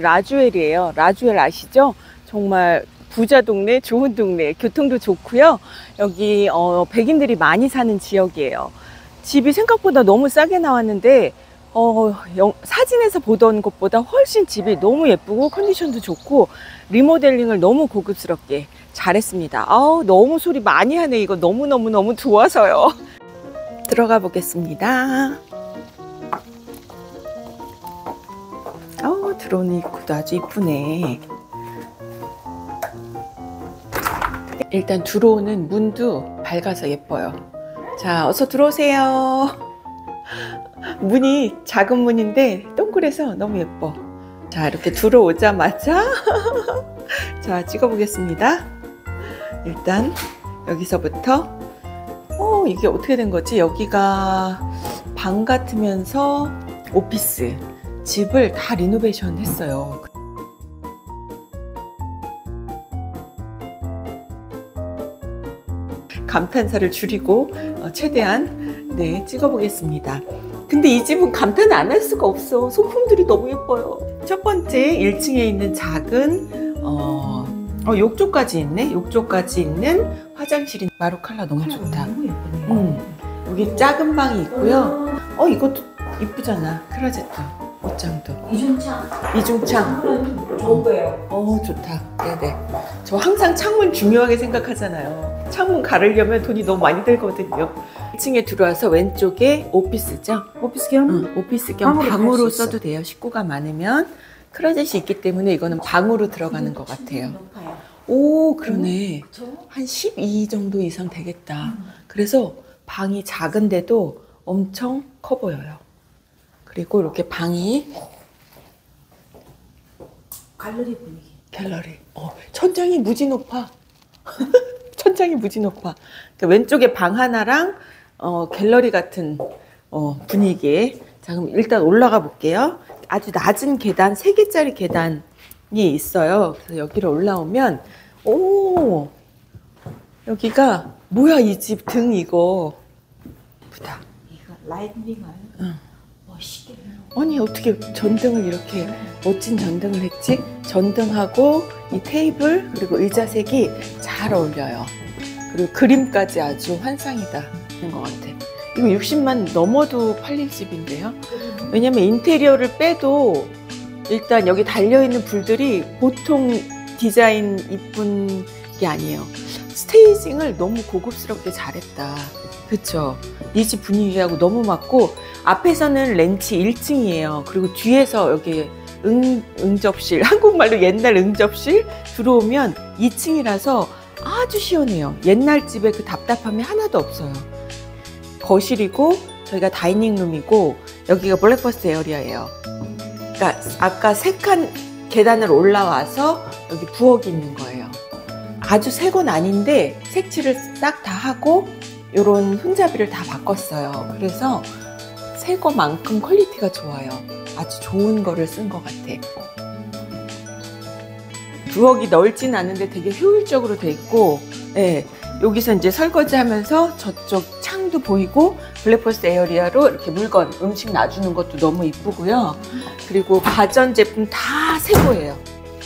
라주엘이에요. 라주엘 아시죠? 정말 부자 동네, 좋은 동네, 교통도 좋고요. 여기 백인들이 많이 사는 지역이에요. 집이 생각보다 너무 싸게 나왔는데 사진에서 보던 것보다 훨씬 집이 너무 예쁘고 컨디션도 좋고 리모델링을 너무 고급스럽게 잘했습니다. 너무 소리 많이 하네. 이거 너무너무 좋아서요. 들어가 보겠습니다. 들어오는 입구도 아주 이쁘네. 일단 들어오는 문도 밝아서 예뻐요. 자, 어서 들어오세요. 문이 작은 문인데 동그래서 너무 예뻐. 자, 이렇게 들어오자마자 자, 찍어 보겠습니다. 일단 여기서부터 이게 어떻게 된 거지? 여기가 방 같으면서 오피스, 집을 다 리노베이션 했어요. 감탄사를 줄이고 최대한 찍어 보겠습니다. 근데 이 집은 감탄 안 할 수가 없어. 소품들이 너무 예뻐요. 첫 번째 1층에 있는 작은 욕조까지 있네. 욕조까지 있는 화장실이 마루 컬러 너무 좋다. 너무 예쁘네. 여기 작은 방이 있고요. 이것도 이쁘잖아. 클로제트 옷장도. 이중창. 좋은 거예요. 좋다. 네네. 저 항상 창문 중요하게 생각하잖아요. 창문 가르려면 돈이 너무 많이 들거든요. 1층에 들어와서 왼쪽에 오피스죠. 오피스 겸? 오피스 겸 방으로 써도 돼요. 식구가 많으면. 클로젯이 있기 때문에 이거는 방으로 들어가는 것 같아요. 오, 그러네. 한 12 정도 이상 되겠다. 그래서 방이 작은데도 엄청 커 보여요. 그리고 이렇게 방이 갈러리 분위기. 갤러리. 천장이 무지 높아. 천장이 무지 높아. 그러니까 왼쪽에 방 하나랑 갤러리 같은 분위기에. 자, 그럼 일단 올라가 볼게요. 아주 낮은 계단, 3개짜리 계단이 있어요. 그래서 여기로 올라오면 여기가 뭐야, 이 집 등 이거. 예쁘다. 이거 라이트닝을 멋있게. 아니, 어떻게 전등을 이렇게 멋진 전등을 했지? 전등하고 이 테이블 그리고 의자색이 잘 어울려요. 그리고 그림까지 아주 환상이다 하는 것 같아. 이거 60만 넘어도 팔릴 집인데요. 왜냐면 인테리어를 빼도 일단 여기 달려있는 불들이 보통 디자인 이쁜 게 아니에요. 스테이징을 너무 고급스럽게 잘했다. 그쵸? 이 집 분위기하고 너무 맞고, 앞에서는 렌치 1층이에요. 그리고 뒤에서 여기 응접실, 한국말로 옛날 응접실 들어오면 2층이라서 아주 시원해요. 옛날 집에 그 답답함이 하나도 없어요. 거실이고 저희가 다이닝룸이고 여기가 블랙버스트 에어리아예요. 그러니까 아까 3칸 계단을 올라와서 여기 부엌이 있는 거예요. 아주 새 건 아닌데 색칠을 싹 다 하고 이런 손잡이를 다 바꿨어요. 그래서 새 거만큼 퀄리티가 좋아요. 아주 좋은 거를 쓴 것 같아. 부엌이 넓진 않은데 되게 효율적으로 돼 있고, 여기서 이제 설거지 하면서 저쪽 창도 보이고 블랙버스트 에어리아로 이렇게 물건, 음식 놔주는 것도 너무 이쁘고요. 그리고 가전제품 다 새거예요.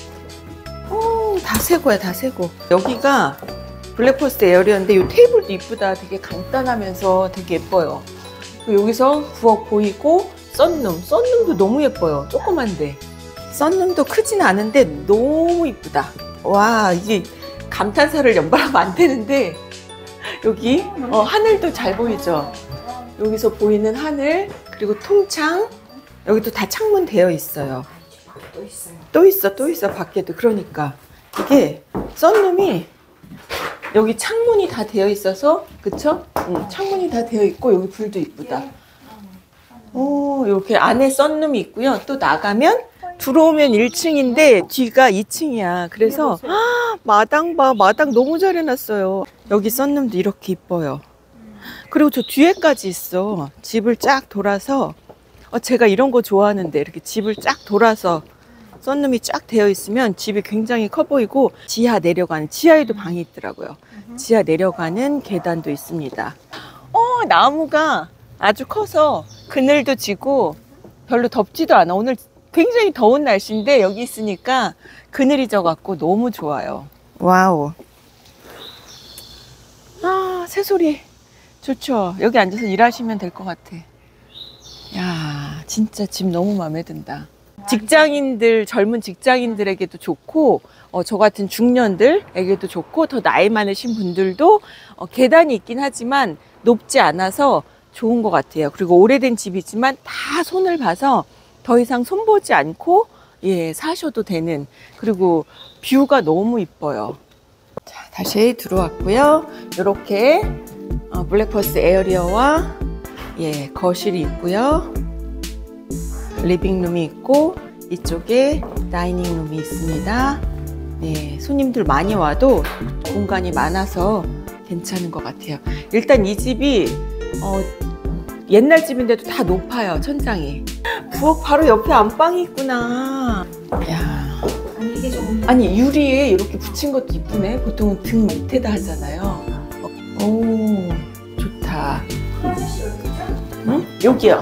다 새거야, 다 새거. 여기가 블랙버스트 에어리아인데 이 테이블도 이쁘다. 되게 간단하면서 되게 예뻐요. 여기서 부엌 보이고 썬룸도 너무 예뻐요. 조그만데 썬룸도 크진 않은데 너무 이쁘다. 와, 이게 감탄사를 연발하면 안 되는데 여기 하늘도 잘 보이죠. 여기서 보이는 하늘, 그리고 통창, 여기도 다 창문 되어 있어요. 또 있어 밖에도. 그러니까 이게 썬룸이 여기 창문이 다 되어 있어서, 그쵸? 창문이 다 되어 있고 여기 불도 이쁘다. 이렇게 안에 썬룸이 있고요. 또 나가면 들어오면 1층인데 뒤가 2층이야. 그래서 마당 봐. 마당 너무 잘 해놨어요. 여기 썬룸도 이렇게 이뻐요. 그리고 저 뒤에까지 있어. 집을 쫙 돌아서 제가 이런 거 좋아하는데 이렇게 집을 쫙 돌아서 썬룸이 쫙 되어 있으면 집이 굉장히 커 보이고, 지하 내려가는, 지하에도 방이 있더라고요. 지하 내려가는 계단도 있습니다. 나무가 아주 커서 그늘도 지고 별로 덥지도 않아. 오늘 굉장히 더운 날씨인데 여기 있으니까 그늘이 져갖고 너무 좋아요. 와우. 아, 새소리 좋죠. 여기 앉아서 일하시면 될 것 같아. 야, 진짜 집 너무 마음에 든다. 직장인들, 젊은 직장인들에게도 좋고, 저 같은 중년들에게도 좋고, 더 나이 많으신 분들도 계단이 있긴 하지만 높지 않아서 좋은 것 같아요. 그리고 오래된 집이지만 다 손을 봐서 더 이상 손보지 않고 예, 사셔도 되는, 그리고 뷰가 너무 이뻐요. 자, 다시 들어왔고요. 이렇게 블랙퍼스 에어리어와 예, 거실이 있고요. 리빙룸이 있고 이쪽에 다이닝룸이 있습니다. 네, 손님들 많이 와도 공간이 많아서 괜찮은 것 같아요. 일단 이 집이 옛날 집인데도 다 높아요. 천장이. 부엌 바로 옆에 안방이 있구나. 야, 아니 이게 좀 아니 유리에 이렇게 붙인 것도 이쁘네. 보통은 등 밑에다 하잖아요. 오, 좋다. 응? 여기요.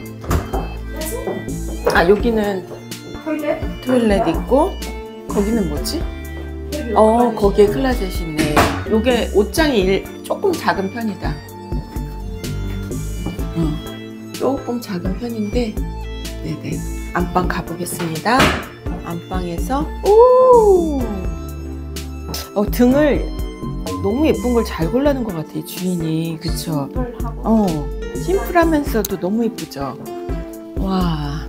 아, 여기는 토일렛 있고, 거기는 뭐지? 거기에 클라젯이 있네. 요게 옷장이 조금 작은 편이다. 조금 작은 편인데, 네네. 안방 가보겠습니다. 안방에서, 오! 등을 너무 예쁜 걸 잘 골라놓은 것 같아, 주인이. 그쵸? 심플하면서도 너무 예쁘죠? 와.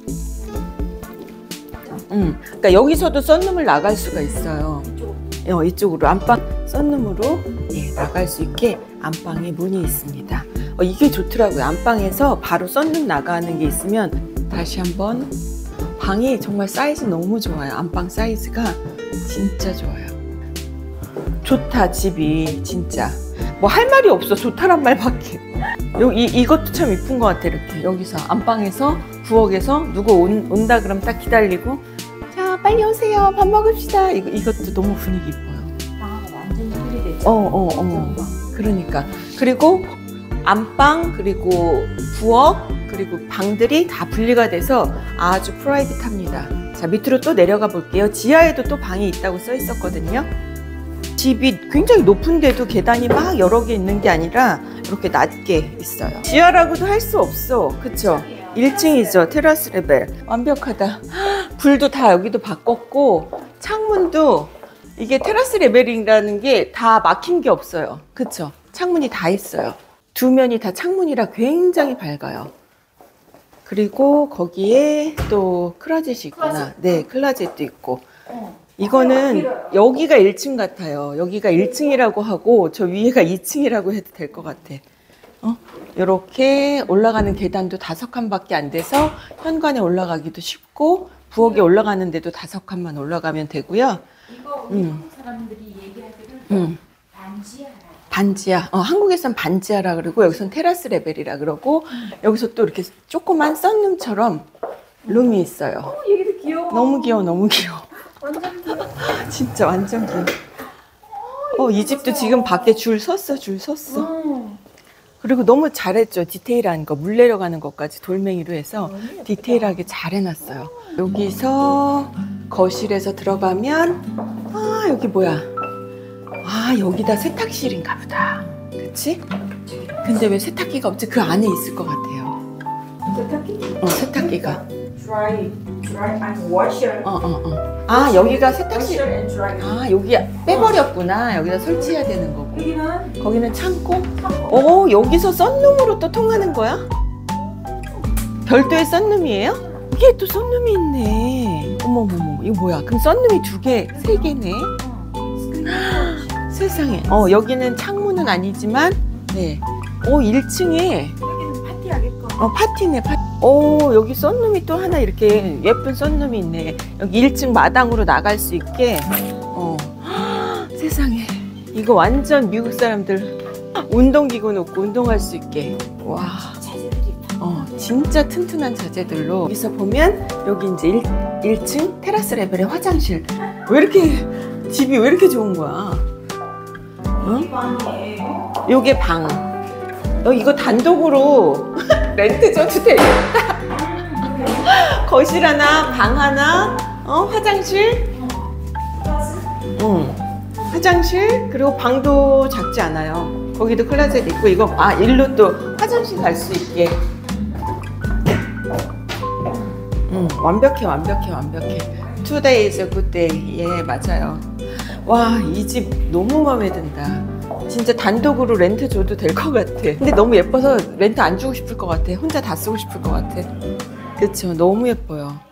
그러니까 여기서도 썬룸을 나갈 수가 있어요. 이쪽으로 안방 썬룸으로 예, 나갈 수 있게 안방에 문이 있습니다. 이게 좋더라고요. 안방에서 바로 썬룸 나가는 게 있으면. 다시 한번 방이 정말 사이즈 너무 좋아요. 안방 사이즈가 진짜 좋아요. 좋다, 집이. 진짜 뭐 할 말이 없어. 좋다란 말밖에. 이것도 참 이쁜 것 같아. 이렇게 여기서 안방에서 부엌에서 누구 온다 그러면 딱 기다리고, 자 빨리 오세요, 밥 먹읍시다. 이것도 너무 분위기 이뻐요. 방하고 완전히 분리되죠. 그러니까. 그리고 안방, 그리고 부엌, 그리고 방들이 다 분리가 돼서 아주 프라이빗합니다. 자, 밑으로 또 내려가 볼게요. 지하에도 또 방이 있다고 써 있었거든요. 집이 굉장히 높은데도 계단이 막 여러 개 있는 게 아니라 이렇게 낮게 있어요. 지하라고도 할 수 없어. 그쵸? 1층이죠. 테라스 레벨. 완벽하다. 불도 다 여기도 바꿨고, 창문도 이게 테라스 레벨이라는 게 다 막힌 게 없어요. 그쵸? 창문이 다 있어요. 두 면이 다 창문이라 굉장히 밝아요. 그리고 거기에 또 클로젯이 있구나. 네, 클로젯도 있고. 이거는 여기가 1층 같아요. 여기가 1층이라고 하고 저 위에가 2층이라고 해도 될 것 같아. 이렇게 올라가는 계단도 5칸밖에 안 돼서 현관에 올라가기도 쉽고, 부엌에 올라가는데도 5칸만 올라가면 되고요. 이거 우리 한국 사람들이 얘기하기를 반지하라. 반지하. 한국에선 반지하라 그러고 여기선 테라스 레벨이라 그러고, 여기서 또 이렇게 조그만 썬룸처럼 룸이 있어요. 얘기도 귀여워. 너무 귀여워, 너무 귀여워. 완전 귀여워. 진짜 완전 귀여워. 이 집도 지금 밖에 줄 섰어. 그리고 너무 잘했죠. 디테일한 거, 물 내려가는 것까지 돌멩이로 해서 디테일하게 잘 해놨어요. 여기서 거실에서 들어가면, 여기 뭐야? 여기다 세탁실인가 보다. 그치? 근데 왜 세탁기가 없지? 그 안에 있을 것 같아요. 세탁기? 세탁기가. Dry and washer. 여기가 세탁실. Washer and dryer. 여기 빼버렸구나. 여기다 설치해야 되는 거고. 거기는 창고? 창고. 여기서 썬룸으로 또 통하는 거야? 별도의 썬룸이에요? 이게 또 썬룸이 있네. 어머머머, 이거 뭐야? 그럼 썬룸이 2개, 3개네. 세상에. 여기는 창문은 아니지만, 네. 1층에. 여기는 파티하겠고. 파티네, 파티. 여기 썬룸이 또 하나 이렇게 예쁜 썬룸이 있네. 여기 1층 마당으로 나갈 수 있게. 세상에. 이거 완전 미국 사람들 운동기구 놓고 운동할 수 있게. 와. 진짜 튼튼한 자재들로. 여기서 보면 여기 이제 1층 테라스 레벨의 화장실. 집이 왜 이렇게 좋은 거야? 방이에요. 요게 방. 너 이거 단독으로 렌트 줘도 되겠다. 거실 하나, 방 하나, 화장실. 화장실, 그리고 방도 작지 않아요. 거기도 클로젯 있고, 이거, 일로 또 화장실 갈 수 있게. 완벽해. 2 days, good day. 예, 맞아요. 와, 이 집 너무 마음에 든다. 진짜 단독으로 렌트 줘도 될 것 같아. 근데 너무 예뻐서 렌트 안 주고 싶을 것 같아. 혼자 다 쓰고 싶을 것 같아. 그쵸? 너무 예뻐요.